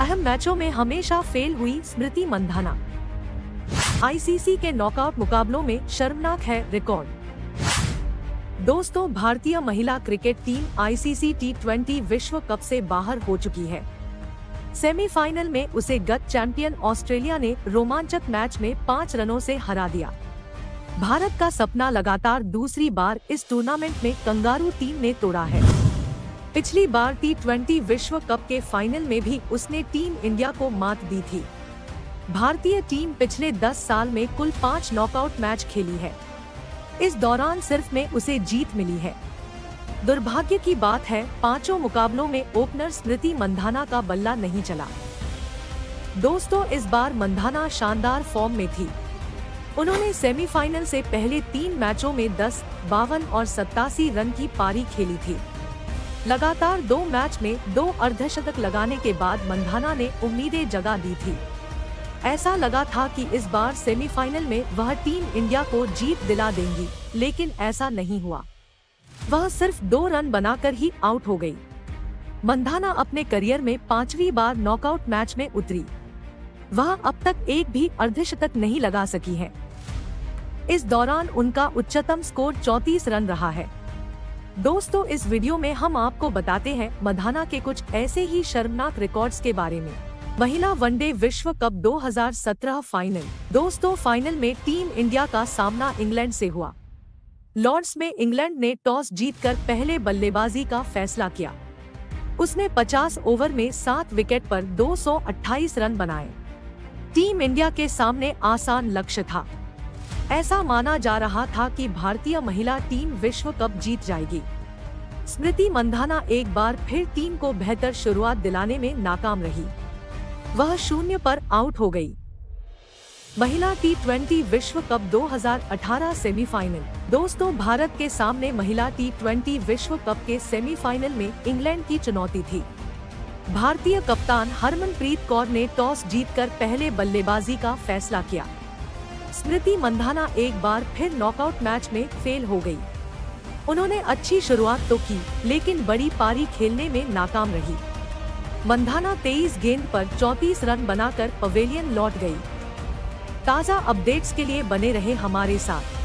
अहम मैचों में हमेशा फेल हुई स्मृति मंधाना। आईसीसी के नॉकआउट मुकाबलों में शर्मनाक है रिकॉर्ड। दोस्तों, भारतीय महिला क्रिकेट टीम आईसीसी T20 विश्व कप से बाहर हो चुकी है। सेमीफाइनल में उसे गत चैंपियन ऑस्ट्रेलिया ने रोमांचक मैच में 5 रनों से हरा दिया। भारत का सपना लगातार दूसरी बार इस टूर्नामेंट में कंगारू टीम ने तोड़ा है। पिछली बार T20 विश्व कप के फाइनल में भी उसने टीम इंडिया को मात दी थी। भारतीय टीम पिछले 10 साल में कुल 5 नॉकआउट मैच खेली है। इस दौरान सिर्फ में उसे जीत मिली है। दुर्भाग्य की बात है, 5 मुकाबलों में ओपनर स्मृति मंधाना का बल्ला नहीं चला। दोस्तों, इस बार मंधाना शानदार फॉर्म में थी। उन्होंने सेमीफाइनल से पहले 3 मैचों में 10, 52 और 87 रन की पारी खेली थी। लगातार 2 मैच में 2 अर्धशतक लगाने के बाद मंधाना ने उम्मीदें जगा दी थी। ऐसा लगा था कि इस बार सेमीफाइनल में वह टीम इंडिया को जीत दिला देंगी, लेकिन ऐसा नहीं हुआ। वह सिर्फ 2 रन बनाकर ही आउट हो गई। मंधाना अपने करियर में 5वीं बार नॉकआउट मैच में उतरी। वह अब तक एक भी अर्धशतक नहीं लगा सकी है। इस दौरान उनका उच्चतम स्कोर 34 रन रहा है। दोस्तों, इस वीडियो में हम आपको बताते हैं मंधाना के कुछ ऐसे ही शर्मनाक रिकॉर्ड्स के बारे में। महिला वनडे विश्व कप 2017 फाइनल। दोस्तों, फाइनल में टीम इंडिया का सामना इंग्लैंड से हुआ। लॉर्ड्स में इंग्लैंड ने टॉस जीतकर पहले बल्लेबाजी का फैसला किया। उसने 50 ओवर में 7 विकेट पर 228 रन बनाए। टीम इंडिया के सामने आसान लक्ष्य था। ऐसा माना जा रहा था कि भारतीय महिला टीम विश्व कप जीत जाएगी। स्मृति मंधाना एक बार फिर टीम को बेहतर शुरुआत दिलाने में नाकाम रही। वह 0 पर आउट हो गई। महिला T20 विश्व कप 2018 सेमीफाइनल। दोस्तों, भारत के सामने महिला T20 विश्व कप के सेमीफाइनल में इंग्लैंड की चुनौती थी। भारतीय कप्तान हरमनप्रीत कौर ने टॉस जीतकर पहले बल्लेबाजी का फैसला किया। स्मृति मंधाना एक बार फिर नॉकआउट मैच में फेल हो गई। उन्होंने अच्छी शुरुआत तो की, लेकिन बड़ी पारी खेलने में नाकाम रही। मंधाना 23 गेंद पर 34 रन बनाकर पवेलियन लौट गई। ताज़ा अपडेट्स के लिए बने रहे हमारे साथ।